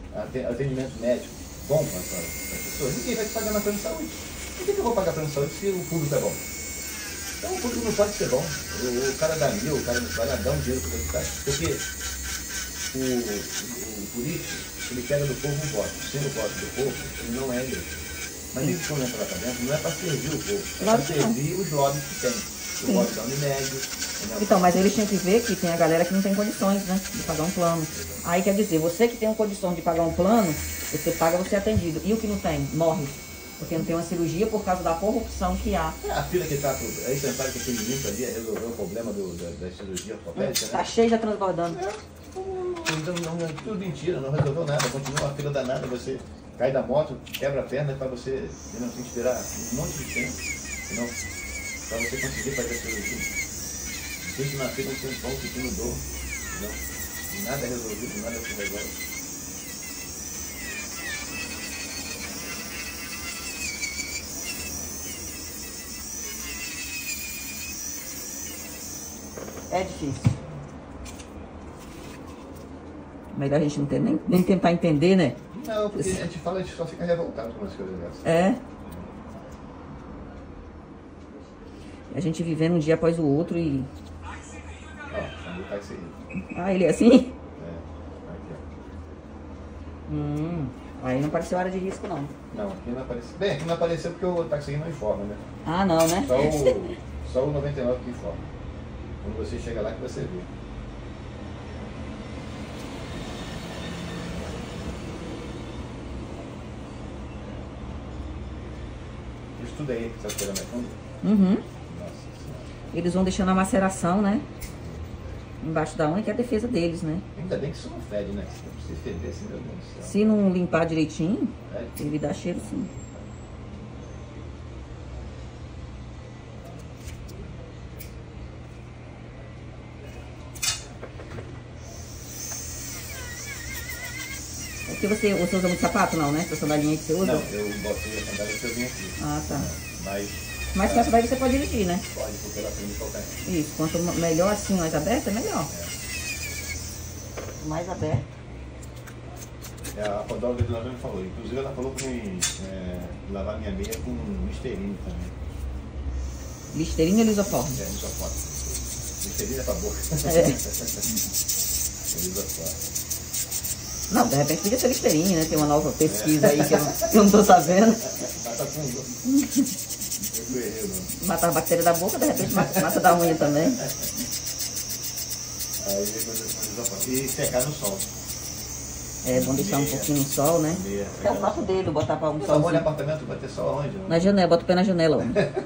atendimento médico bom para as pessoas, ninguém vai te pagar na plano de saúde. Por que eu vou pagar plano de saúde se o público é bom? Então o público não pode ser bom. O cara dá 1.000, o cara vai lá dar um dinheiro para o deputado. Porque o político, ele pega do povo um voto. Sendo o voto do povo, ele não é eleito. Mas isso quando entra lá para dentro, não é para servir o povo, é para servir os lobbies que tem. O lobby da Unimed. Então, mas eles tinham que ver que tem a galera que não tem condições, né, de pagar um plano. Aí quer dizer, você que tem uma condição de pagar um plano, você paga, você é atendido. E o que não tem? Morre. Porque não tem uma cirurgia por causa da corrupção que há. A fila que está... Aí pensaram que aquele limpo ali resolveu o problema da cirurgia ortopédica, né? Tá cheio já transbordando. Tudo mentira, não resolveu nada. Continua uma fila danada, você cai da moto, quebra a perna para você não tem que esperar um monte de tempo. Para você conseguir fazer a cirurgia. Gente na fila tem um pão sentindo dor. Não. Nada é resolvido, nada se resolve. É difícil. Melhor a gente não ter, nem tentar entender, né? Não, porque a gente fala, a gente só fica revoltado com as coisas dessas. É. A gente vivendo um dia após o outro e... Ó, o táxi aí. Ah, ele é assim? É, aqui ó. Aí não apareceu área de risco, não. Não, aqui não apareceu. Bem, aqui não apareceu porque o táxi não informa, né? Ah, não, né? Só o 99 que informa. Quando você chega lá que você vê. Isso tudo aí que você está esperando é fundo? Uhum. Nossa Senhora. Eles vão deixando a maceração, né? Embaixo da unha, que é a defesa deles, né? Ainda bem que isso não fede, né? Você não precisa feder assim, meu Deus do céu. Se não limpar direitinho, É. ele dá cheiro sim. Porque você usa muito sapato, não, né? Essa sandalinha que você usa? Não, eu botei a sandália que eu vim aqui. Ah, tá. Mas com essa daí você pode dirigir, né? pode, porque ela prende qualquer um. Isso. Quanto melhor assim, mais aberta, é melhor. Mais aberto. A podóloga de lá me falou. Inclusive ela falou pra mim lavar minha meia com Listerine também. Listerine ou lisoforme? Lisoforme. Listerine é pra boca. É. Lisoforme. Não, de repente podia ser Listerine, né? Tem uma nova pesquisa aí que eu não tô sabendo. Mata fundo. Eu errei, não. Matar a bactéria da boca, de repente mata da unha também. Aí depois eu lisoforme. E secar no sol. É bom deixar um pouquinho no sol, né? É o próprio dedo, botar para um sol. Tá bom, apartamento vai ter sol onde? Na janela, bota o pé na janela.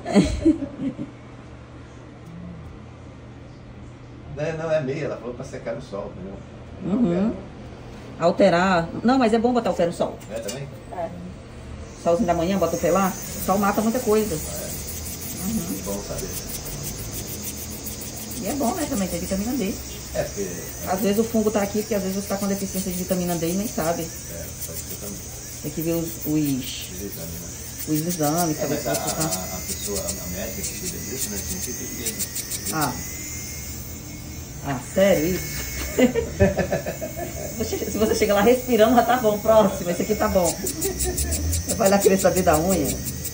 Não, é meia, ela falou pra secar no sol, entendeu? Uhum. Alterar. Não, mas é bom botar o pé no sol. É também? É. Solzinho da manhã, bota o pé lá. O sol mata muita coisa. Bom saber. E é bom, né, também, tem vitamina D. É, porque... Às vezes o fungo tá aqui, porque às vezes você tá com deficiência de vitamina D e nem sabe. Pode ser também. Tem que ver os exames, saber se mas você tá... a pessoa, a médica que cuida disso, né, tem que ver. Ah, sério isso? Se você chega lá respirando, já tá bom. Próximo, esse aqui tá bom. Você vai lá querer saber da unha.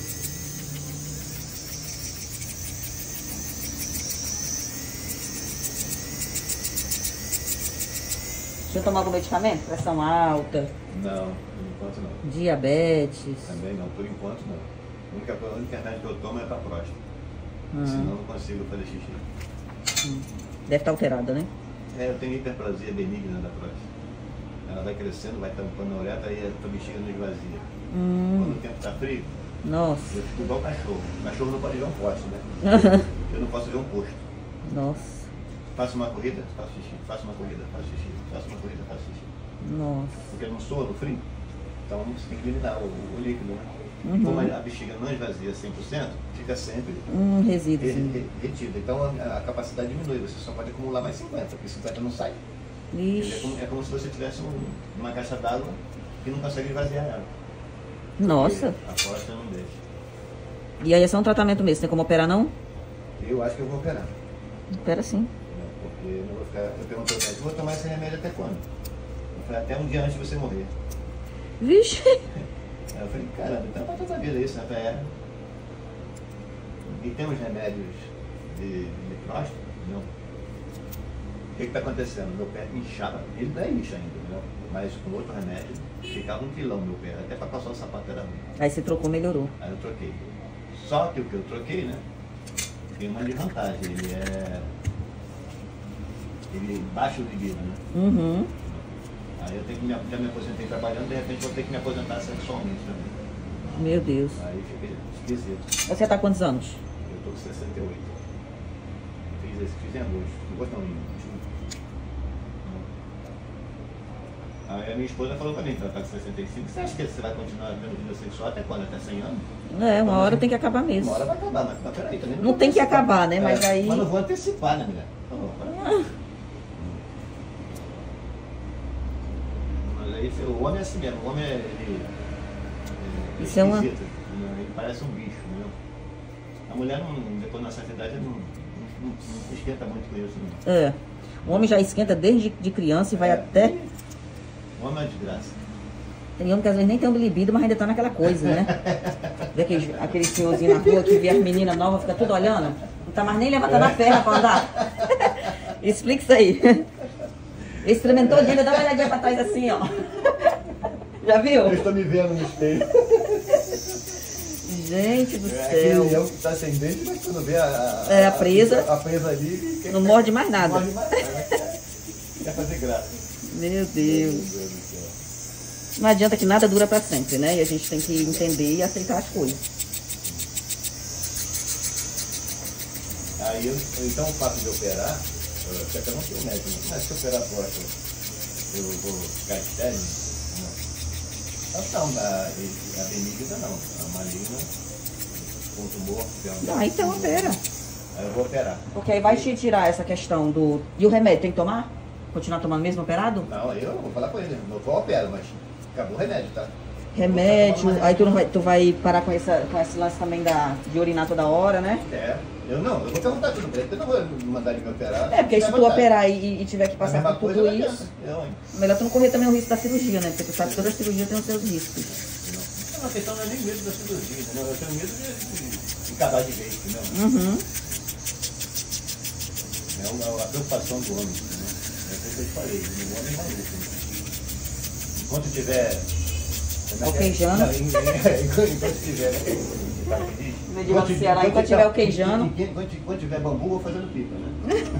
Deixa eu tomar algum medicamento? Pressão alta? Não, por enquanto não. Diabetes? Também não, por enquanto não. A única remédio que eu tomo é pra próstata. Senão eu não consigo fazer xixi. Deve estar alterada, né? Eu tenho hiperplasia benigna da próstata. Ela vai crescendo, vai tampando a uretra e a bexiga não esvazia. Quando o tempo está frio, nossa, eu fico igual cachorro. O cachorro não pode ver um poste, né? Eu não posso ver um posto. Nossa. Faço uma corrida, faço xixi. Faço uma corrida, faço xixi. Faço uma corrida, faço xixi. Nossa. Porque não soa no frio. Então você tem que eliminar o líquido, né? Como a bexiga não esvazia 100%, fica sempre resíduo. Retido. Então a capacidade diminui, você só pode acumular mais 50, porque 50 não sai. É como se você tivesse uma caixa d'água que não consegue esvaziar ela. Nossa. A próstata não deixa. E aí é só um tratamento mesmo, tem como operar não? Eu acho que eu vou operar. Opera sim. Porque eu não vou ficar. Eu perguntei ao médico, vou tomar esse remédio até quando? Eu falei, até um dia antes de você morrer. Vixe. Aí eu falei, caramba, então pra toda a vida isso, né? E tem uns remédios de próstata, não. O que está acontecendo? Meu pé inchava, ele não é incha ainda, entendeu? Mas com outro remédio, ficava um quilão meu pé, até para passar o sapato era ruim. Aí você trocou, melhorou. Aí eu troquei. Só que o que eu troquei, né? Tem uma desvantagem, ele baixa o libido, né? Uhum. Aí eu tenho que já me aposentei trabalhando, de repente vou ter que me aposentar sexualmente também. Meu Deus. Aí fica esquisito. Você tá há quantos anos? Eu tô com 68. Fiz em agosto. Agosto não, em junho. Aí a minha esposa falou pra mim que ela tá com 65. Você acha que você vai continuar tendo vida sexual até quando? Até 100 anos? É, uma hora tem que acabar mesmo. Uma hora vai acabar, mas peraí, também Não tem que acabar, né? Mas aí... Mas não vou antecipar, né, mulher? Mas aí o homem é assim mesmo. O homem ele Isso é uma... esquisito, né? Ele parece um bicho, né? A mulher, depois da certa idade, não esquenta muito com isso. Não. É. O homem já esquenta desde de criança e vai até... O homem é uma desgraça. Tem homem que às vezes nem tem um libido, mas ainda tá naquela coisa, né? Vê aquele senhorzinho na rua que vê as meninas novas, fica tudo olhando. Não tá mais nem levantando a perna pra andar. Explica isso aí. Experimentou o dia, dá uma olhadinha pra trás assim, ó. Já viu? Eu estou me vendo no espelho. Gente do céu. Aquele leão que tá sem dente, mas quando vê a presa. A presa ali. Não morde mais nada. Não morde mais nada. Quer fazer graça. Meu Deus. Não adianta que nada dura pra sempre, né? E a gente tem que entender e aceitar as coisas. Aí então o fato de operar, só que eu não tenho médico, mas se eu operar agora, eu vou ficar estéril? Não, a benigna não, a maligna, com tumor. Ah, então opera. Aí eu vou operar. Porque aí vai te tirar essa questão do... E o remédio, tem que tomar? Continuar tomando mesmo operado? Não, eu vou falar com ele, não vou operar, mas acabou o remédio, tá? Remédio, aí tu vai parar com esse lance também de urinar toda hora, né? Eu vou perguntar tudo pra ele, eu não vou mandar ele me operar. É, porque se tu operar e tiver que passar por tudo isso, melhor tu não correr também o risco da cirurgia, né? Porque tu sabe que toda cirurgia tem os seus riscos. Não, a questão não é nem medo da cirurgia, entendeu? Eu tenho medo de acabar de vez, entendeu? Uhum. É a preocupação do homem, entendeu? É o que eu te falei, o homem é maluco. Enquanto tiver... Alquejando. Enquanto tiver... Enquanto tiver alquejando. Enquanto tiver bambu, vou fazendo pipa, né?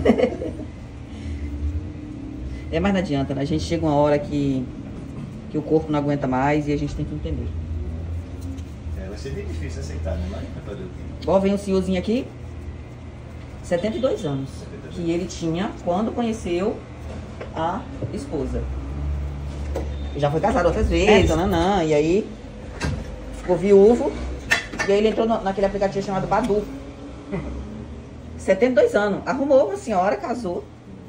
É, mas não adianta, né? A gente chega uma hora que o corpo não aguenta mais e a gente tem que entender. Vai ser bem difícil aceitar, né? Mas vai fazer o quê? Ó, vem o senhorzinho aqui, 72 anos, que ele tinha quando conheceu a esposa. Já foi casado outras vezes, nanã, e aí ficou viúvo, e aí ele entrou naquele aplicativo chamado Badu. 72 anos, arrumou uma senhora, casou.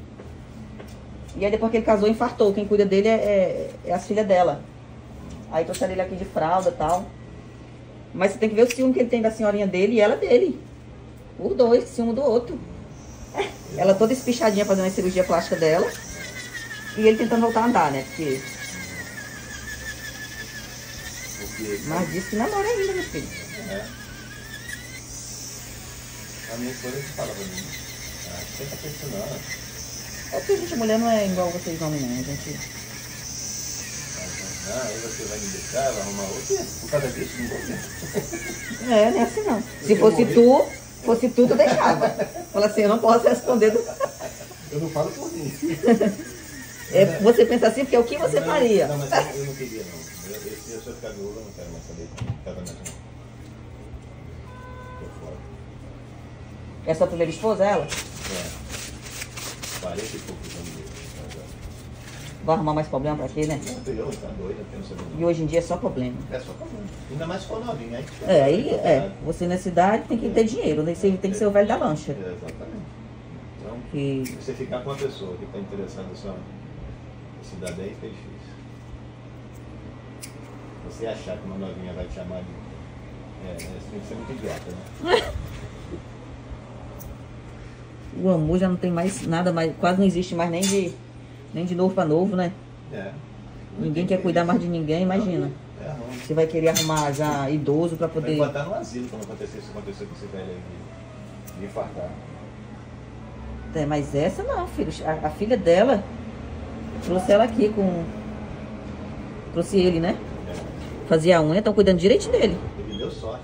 E aí depois que ele casou, infartou. Quem cuida dele é as filhas dela. Aí trouxeram ele aqui de fralda e tal. Mas você tem que ver o ciúme que ele tem da senhorinha dele e ela dele. Os dois, ciúme do outro. Ela toda espichadinha fazendo a cirurgia plástica dela. E ele tentando voltar a andar, né? Porque... Mas disse que namora ainda, meu filho. A minha esposa que fala pra mim. Você tá pensando, É porque a gente, mulher, não é igual vocês homens, não. A gente... aí você vai me deixar, vai arrumar outro. Por causa disso, não vou ver. Não é assim não. Se fosse tu deixava. Fala assim, eu não posso responder. Eu não falo por mim. Você pensa assim, porque é o que você faria? Não, mas eu não queria, não. Se eu ficar viúva, eu não quero mais saber de casamento, não. Tô fora. É sua primeira esposa, ela? 40 e poucos anos de casado. Vai arrumar mais problema pra quê, né? Tá doida, pensa bem. E hoje em dia é só problema. É só problema. Ainda mais se for novinho, aí você nessa idade tem que ter dinheiro, né? Você tem que ser o velho da lancha. Exatamente. Então, E... você ficar com uma pessoa que está interessada só nesse cidadão aí, fica difícil. Você achar que uma novinha vai te chamar de... você tem que ser muito idiota, né? O amor já não tem mais nada, mais, quase não existe mais nem de novo pra novo, né? Ninguém quer cuidar mais de ninguém, imagina. É ruim. Você vai querer arrumar já idoso pra Vai poder... botar no asilo quando acontecer isso, aconteceu com esse velho aí de infartar. É, mas essa não, filho. A filha dela trouxe ela aqui com... Trouxe ele, né? É. Fazia a unha, estão cuidando direitinho dele. Ele deu sorte.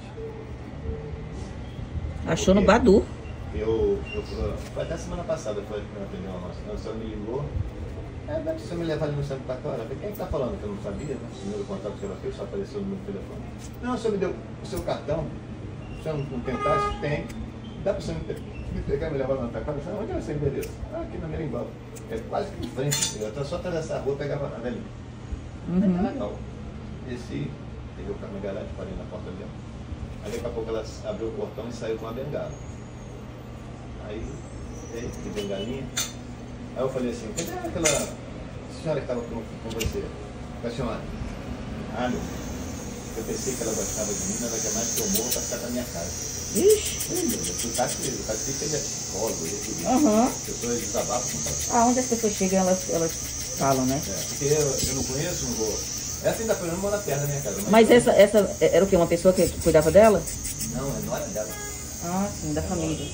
Achou no Badu. Foi até semana passada, foi que eu atendi uma nossa. A senhora me ligou. Deve ser me levar ali no centro da Câmara. Eu falei, quem é que tá falando? Que eu não sabia, né? O primeiro contato que ela fez, só apareceu no meu telefone. Não, o senhor me deu o seu cartão. O senhor não tem táxi? Tem. Dá pra você me pegar e me levar lá na tua casa? Onde é o seu endereço? Aqui na Merimbau. É quase que em frente. Eu só atravessar a rua e pegava a velhinha. Tá legal. Desci, peguei o carro na garagem, parei na porta dela. Aí daqui a pouco ela abriu o portão e saiu com a bengala. Aí, que bengalinha. Aí eu falei assim, cadê aquela senhora que estava com você? Com a senhora? Ah, meu, eu pensei que ela gostava de mim, mas ela quer mais que eu morro para ficar na minha casa. Ixi! O taxista ele é psicólogo, ele as pessoas desabafam com taxista. Aonde as pessoas chegam, elas falam, né? Porque eu não conheço, não vou. Essa ainda foi mora perto da minha casa. Mas essa era o quê? Uma pessoa que cuidava dela? Não, é nora dela. Ah, sim, da família.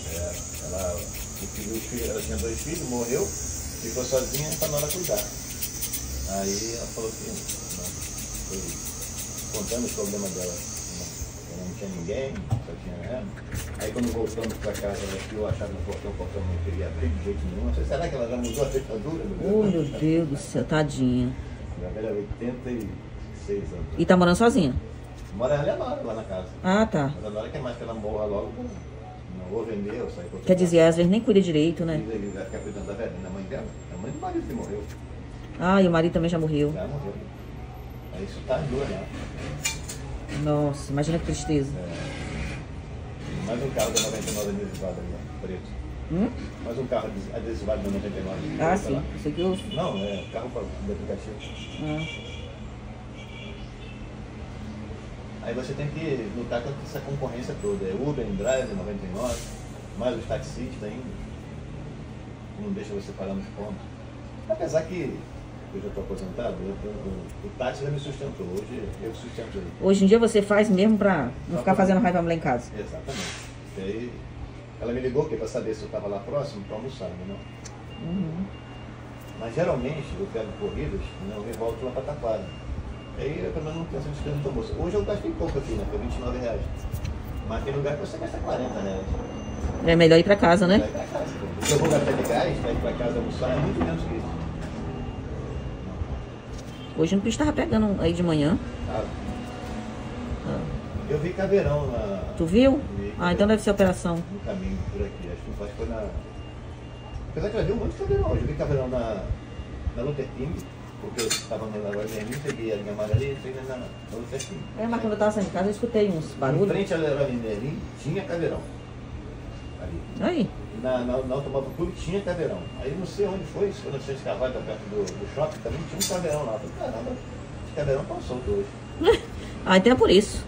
Ela tinha 2 filhos, morreu, ficou sozinha para nora cuidar. Aí ela falou que não, foi contando os problemas dela. Não tinha ninguém, só tinha ela. Aí quando voltamos para casa, ela tirou a chave do portão, o portão não queria abrir de jeito nenhum. Não sei, será que ela já mudou a fechadura? Oh, meu Deus do céu, tadinha. A velha é 86 anos. E tá morando sozinha? Mora ela e a nora lá na casa. Ah, tá. Mas a nora quer mais que ela morra logo. Não vou vender, eu saio. Quer dizer, às vezes nem cuida direito, né? Ele vai ficar cuidando da velhinha, da mãe dela. A mãe do marido que morreu. Ah, e o marido também já morreu. Já morreu. Aí isso tá duro, né? Nossa, imagina que tristeza. Mais um carro da 99 adesivado ali, ó, preto. Mais um carro adesivado da 99. Ah, sim. Isso aqui eu... Não, é carro do aplicativo. Aí você tem que lutar com essa concorrência toda. É Uber, Drive, 99, mais os taxistas ainda. Que não deixa você pagar nos pontos. Apesar que eu já estou aposentado, o táxi já me sustentou. Hoje eu sustento ele. Hoje em dia você faz mesmo pra não ficar fazendo raiva lá em casa? Exatamente. E aí ela me ligou para saber se eu estava lá próximo para almoçar, não? Mas geralmente eu pego corridas e eu volto lá para Taquara. Aí eu também não penso em despesa do almoço. Hoje eu gastei pouco aqui, né? Foi R$29. Mas tem lugar que você gasta R$40. É melhor ir pra casa, né? Vai pra casa. Se eu vou gastar de gás para ir para casa almoçar, é muito menos que isso. Hoje no Cristo tava pegando aí de manhã. Eu vi caveirão na... Tu viu? Vi, Ah, então deve ser operação. no caminho por aqui. Acho que foi na... Apesar que eu vi um monte de caveirão hoje. Eu vi caveirão na Luther King, porque eu estava no Leroy Merlin, peguei a linha amarela e entrei na Luther King. É, mas quando eu tava saindo de casa eu escutei uns Em barulhos. frente ao Leroy Merlin tinha caveirão. Ali. Aí. Na Automóvel Clube tinha caveirão. Aí não sei onde foi, se foi no Centro de Carvalho, perto do shopping, também tinha um caveirão lá. Eu falei, caramba, esse caveirão tá solto hoje. Ah, então é por isso.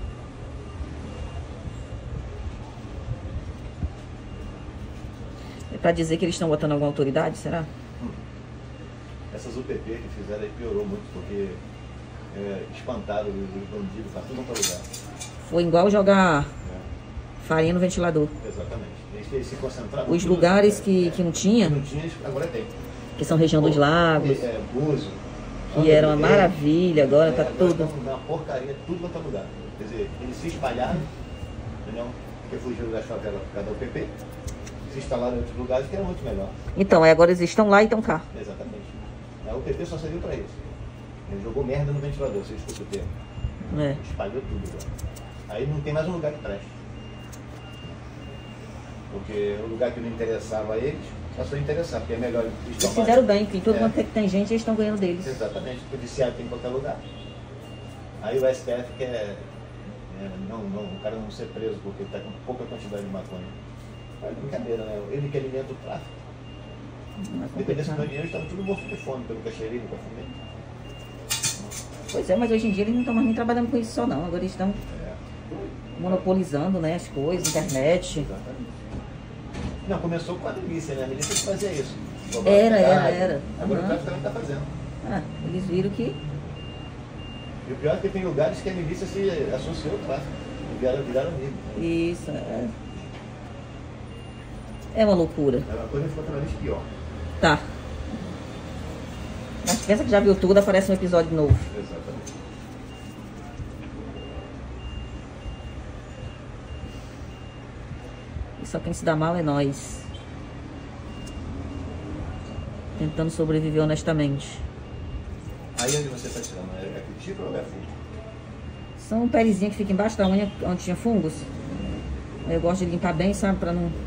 É pra dizer que eles estão botando alguma autoridade, será? Essas UPP que fizeram aí piorou muito, porque espantaram os bandidos para tudo quanto é lugar. Foi igual jogar farinha no ventilador. Exatamente. Eles se concentraram. Os lugares que não tinha, agora tem. que são região dos lagos, Buzo. que era uma maravilha, agora tá tudo. Uma porcaria, tudo quanto é lugar. Quer dizer, eles se espalharam, entendeu? Porque fugiram da favela por causa da UPP, se instalaram em outros lugares que era muito melhor. Então, aí agora eles estão lá e estão cá. Exatamente. A UPP só serviu para isso. Ele jogou merda no ventilador, se escuta o termo. É. Espalhou tudo agora. Aí não tem mais um lugar que preste. Porque o lugar que não interessava a eles, passou a interessar, porque é melhor Eles fizeram bem, porque todo mundo que tem gente, eles estão ganhando deles. Exatamente, o judiciário tem em qualquer lugar. Aí o STF quer o cara não ser preso porque está com pouca quantidade de maconha. É brincadeira, né? Ele que alimenta o tráfico. Dependendo do dinheiro, estão tudo morto de fome, pelo que eu cheirei, nunca fumei. Pois é, mas hoje em dia eles não estão mais nem trabalhando com isso só não. Agora eles estão monopolizando, né, as coisas, internet. Exatamente. Não, começou com a milícia, né? A milícia que fazia isso. Era. Agora o tráfico também está fazendo. Ah, eles viram que... E o pior é que tem lugares que a milícia se associou ao tráfico. Viraram amigos. Isso, é uma loucura. É uma coisa que ficou cada vez pior. Tá. Mas pensa que já viu tudo, aparece um episódio novo. Exatamente. E só quem se dá mal é nós. Tentando sobreviver honestamente. Aí onde você está tirando? É cutícula ou é fundo? São pelezinhas que ficam embaixo da unha, onde tinha fungos. Eu gosto de limpar bem, sabe? Pra não...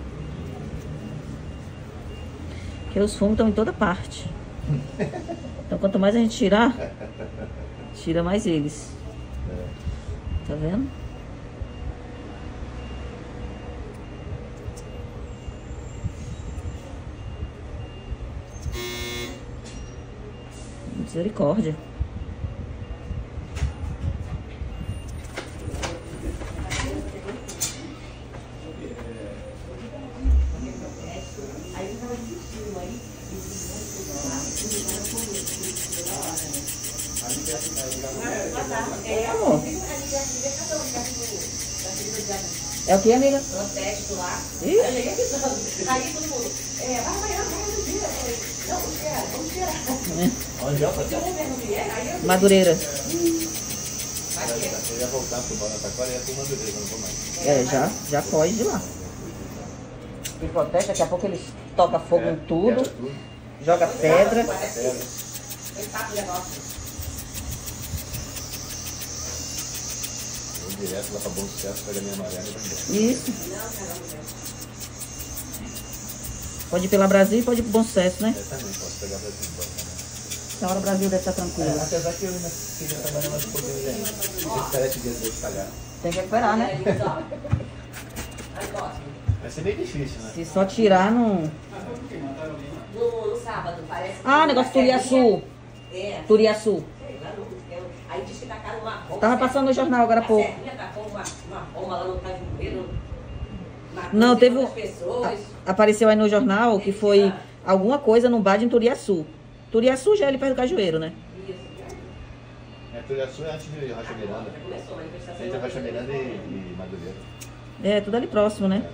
Porque os fungos estão em toda parte. Então quanto mais a gente tirar, tira mais eles. Tá vendo? Misericórdia. Amor. É o que, amiga? Protesto lá. Ih. Aí todo mundo, amanhã no dia. Não, vamos tirar. Onde é o Se o Uber não vier, aí eu... Madureira. Eu ia voltar pro Bora Taquara e ia pro Madureira, não vou mais. Já pode ir lá. E protege, daqui a pouco eles tocam fogo em tudo, Quebra tudo. joga pedra. Foi papo negócio. Vou direto lá pra Bom Sucesso, pega a minha amarela e vai embora. Isso. Pode ir pela Brasil e pode ir pro Bom Sucesso, né? Eu também posso pegar pra embora também. Essa hora o Brasil deve estar tranquilo. Apesar que eu ainda queria trabalhar mais um pouquinho ainda. Tem que esperar esse dia de pagar. Tem que esperar, né? Vai ser meio difícil, né? Se só tirar, não... No sábado, parece que... Ah, negócio de Turiaçu. É. Turiaçu. Aí diz que tacaram uma bomba. Tava passando no jornal agora há pouco. A Serrinha tacou uma bomba lá no Cajueiro. Não, teve um... pessoas. Apareceu aí no jornal que foi alguma coisa no bar de Turiaçu. Turiaçu já é ali perto do Cajueiro, né? Isso. Turiaçu é antes de Rocha Miranda. Começou a manifestação. Entre Rocha Miranda e Madureira. É, tudo ali próximo, né?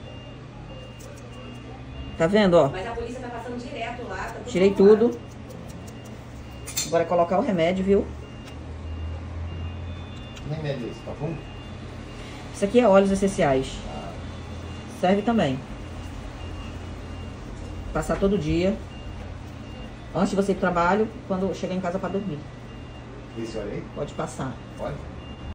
Tá vendo, ó? Mas a polícia tá passando direto lá. Tá Tirei tudo. Agora é colocar o remédio, viu? Que remédio é esse? Parfum? Isso aqui é óleos essenciais. Serve também. Passar todo dia. Antes de você ir pro trabalho, quando chegar em casa pra dormir. Esse olha aí? Pode passar. Pode?